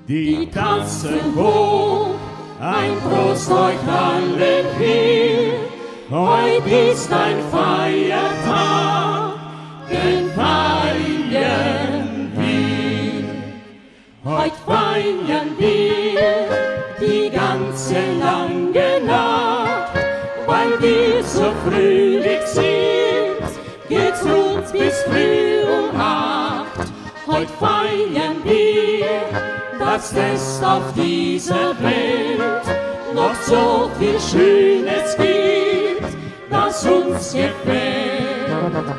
Die Tassen hoch, ein Prost euch allen hier. Heut ist ein Feiertag, den feiern wir. Heut feiern wir die ganze lange Nacht, weil wir so fröhlich sind, geht's uns bis früh um 8. Heut feiern wir, dass es auf dieser Welt noch so viel Schönes gibt, das uns gefällt.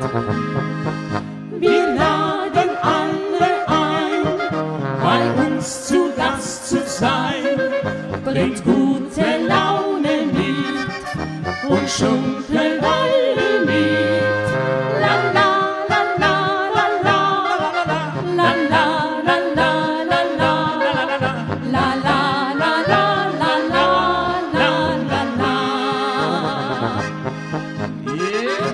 Wir laden alle ein, bei uns zu Gast zu sein, bringt gute Laune mit und schunkelt alle mit. La la la la la la la la la la la la la la la la la la. Yeah.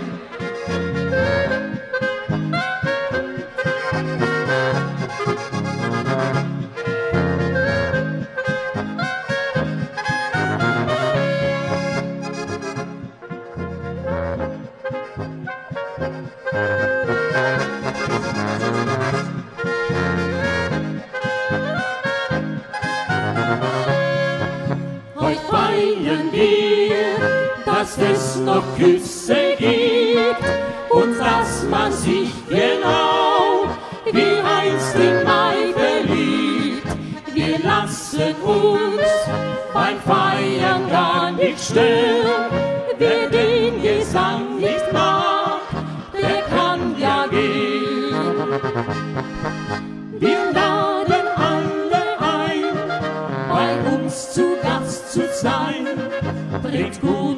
Heut feiern wir, dass es noch Küsse gibt und dass man sich genau wie einst im Mai verliebt. Wir lassen uns beim Feiern gar nicht stören. Wer den Gesang nicht mag, der kann ja gehen. Wir laden alle ein, bei uns zu Gast zu sein, trinkt gut